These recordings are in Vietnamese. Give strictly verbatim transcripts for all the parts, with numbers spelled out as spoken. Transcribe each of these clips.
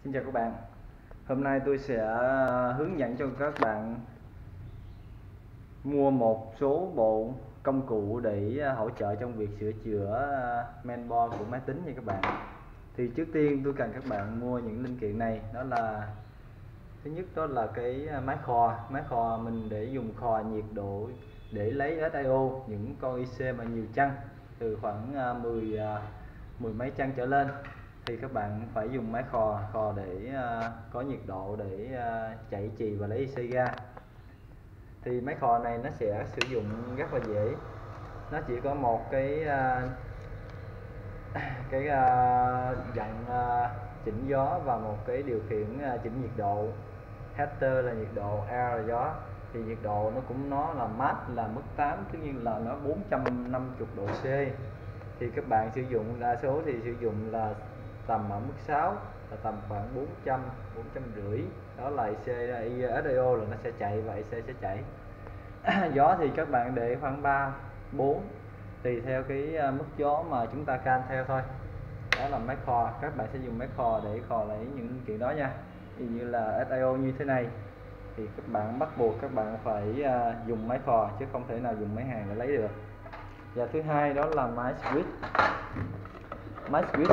Xin chào các bạn. Hôm nay tôi sẽ hướng dẫn cho các bạn mua một số bộ công cụ để hỗ trợ trong việc sửa chữa mainboard của máy tính nha các bạn. Thì trước tiên tôi cần các bạn mua những linh kiện này, đó là thứ nhất đó là cái máy khò, máy khò mình để dùng khò nhiệt độ để lấy ét i ô những con i xê mà nhiều chân, từ khoảng mười mười mấy chân trở lên thì các bạn phải dùng máy khò khò để uh, có nhiệt độ để uh, chạy chì và lấy i xê ra. Thì máy khò này nó sẽ sử dụng rất là dễ, nó chỉ có một cái uh, cái uh, dặn uh, chỉnh gió và một cái điều khiển uh, chỉnh nhiệt độ. Heater là nhiệt độ, air là gió. Thì nhiệt độ nó cũng nó là mát là mức tám, tất nhiên là nó bốn trăm năm mươi độ C. Thì các bạn sử dụng đa số thì sử dụng là tầm ở mức sáu, là tầm khoảng bốn trăm, bốn trăm rưỡi. Đó là i xê, ét i ô là nó sẽ chạy và i xê sẽ chạy. Gió thì các bạn để khoảng ba, bốn, tùy theo cái mức gió mà chúng ta can theo thôi. Đó là máy khò, các bạn sẽ dùng máy khò để khò lấy những kiện đó nha. Ví dụ như là ét i ô như thế này thì các bạn bắt buộc các bạn phải dùng máy khò chứ không thể nào dùng máy hàng để lấy được. Và thứ hai đó là máy switch, máy switch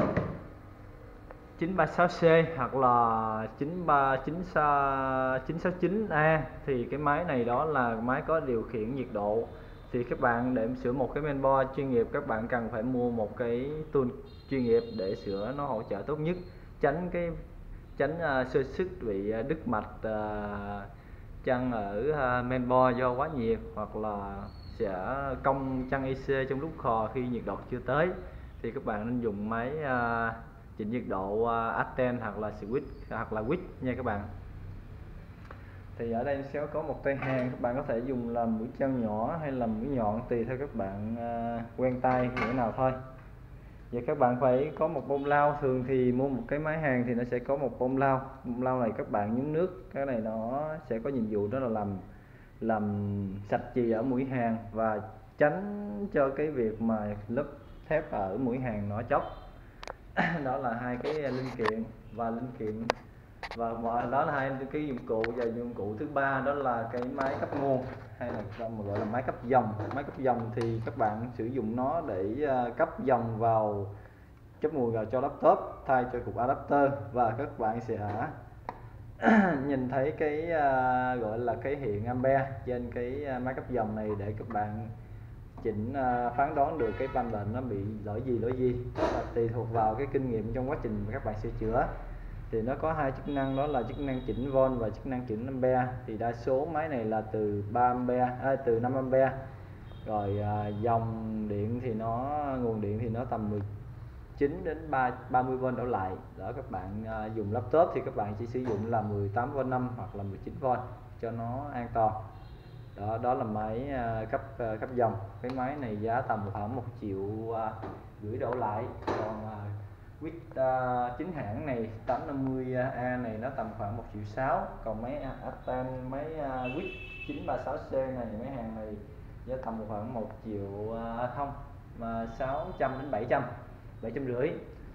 chín ba sáu C hoặc là chín ba chín sáu chín A. Thì cái máy này đó là máy có điều khiển nhiệt độ. Thì các bạn để sửa một cái mainboard chuyên nghiệp, các bạn cần phải mua một cái tool chuyên nghiệp để sửa nó hỗ trợ tốt nhất, tránh cái tránh uh, sơ sức bị uh, đứt mạch uh, chân ở uh, mainboard do quá nhiệt, hoặc là sẽ cong chân i xê trong lúc khò khi nhiệt độ chưa tới. Thì các bạn nên dùng máy uh, chỉnh nhiệt độ uh, Aten hoặc là switch hoặc là switch nha các bạn. Thì ở đây sẽ có một tay hàng, các bạn có thể dùng làm mũi trao nhỏ hay là mũi nhọn tùy theo các bạn uh, quen tay như thế nào thôi. Và các bạn phải có một bông lau. Thường thì mua một cái máy hàng thì nó sẽ có một bông lau. Bông lau này các bạn nhúng nước, cái này nó sẽ có nhiệm vụ đó là làm làm sạch chì ở mũi hàng và tránh cho cái việc mà lớp thép ở mũi hàng nó chóc. Đó là hai cái linh kiện và linh kiện và đó là hai cái dụng cụ. Và dụng cụ thứ ba đó là cái máy cấp nguồn hay là gọi là máy cấp dòng. Máy cấp dòng thì các bạn sử dụng nó để cấp dòng vào, cấp nguồn vào cho laptop thay cho cục adapter. Và các bạn sẽ nhìn thấy cái uh, gọi là cái hiện ampere trên cái uh, máy cấp dòng này để các bạn chỉnh uh, phán đoán được cái van lệnh nó bị lỗi gì lỗi gì. Và tùy thuộc vào cái kinh nghiệm trong quá trình các bạn sửa chữa thì nó có hai chức năng, đó là chức năng chỉnh volt và chức năng chỉnh ampere. Thì đa số máy này là từ ba ampere, à, từ năm ampere. Rồi à, dòng điện thì nó nguồn điện thì nó tầm mười chín đến ba mươi volt đổ lại. Đó, các bạn à, dùng laptop thì các bạn chỉ sử dụng là mười tám volt năm hoặc là mười chín volt cho nó an toàn. Đó, đó là máy à, cấp à, cấp dòng. Cái máy này giá tầm khoảng một triệu à, gửi đổ lại. Còn à, quýt uh, chính hãng này tám năm mươi A này nó tầm khoảng một triệu sáu. Còn máy Aten, máy uh, quýt chín ba sáu C này, máy hàng này giá tầm khoảng một triệu uh, không mà sáu trăm đến bảy trăm, bảy trăm rưỡi.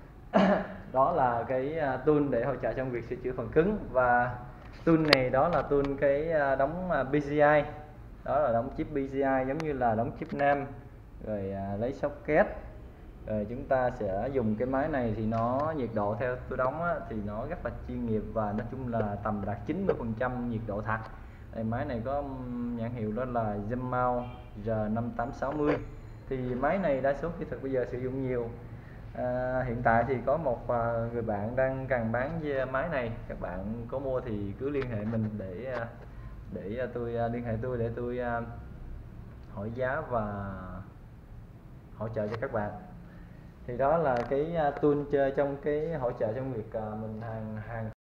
Đó là cái uh, tool để hỗ trợ trong việc sửa chữa phần cứng. Và tool này đó là tool cái uh, đóng uh, bê xê i, đó là đóng chip bê xê i giống như là đóng chip nam. Rồi uh, lấy socket. Rồi chúng ta sẽ dùng cái máy này thì nó nhiệt độ theo tôi đóng á, thì nó rất là chuyên nghiệp và nói chung là tầm đạt chín mươi phần trăm nhiệt độ thật. Đây, máy này có nhãn hiệu đó là Zemmount R năm tám sáu không. Thì máy này đa số kỹ thuật bây giờ sử dụng nhiều. À, hiện tại thì có một người bạn đang cần bán máy này, các bạn có mua thì cứ liên hệ mình để để tôi liên hệ tôi để tôi hỏi giá và hỗ trợ cho các bạn. Thì đó là cái tool chơi trong cái hỗ trợ trong việc mình hàng hàng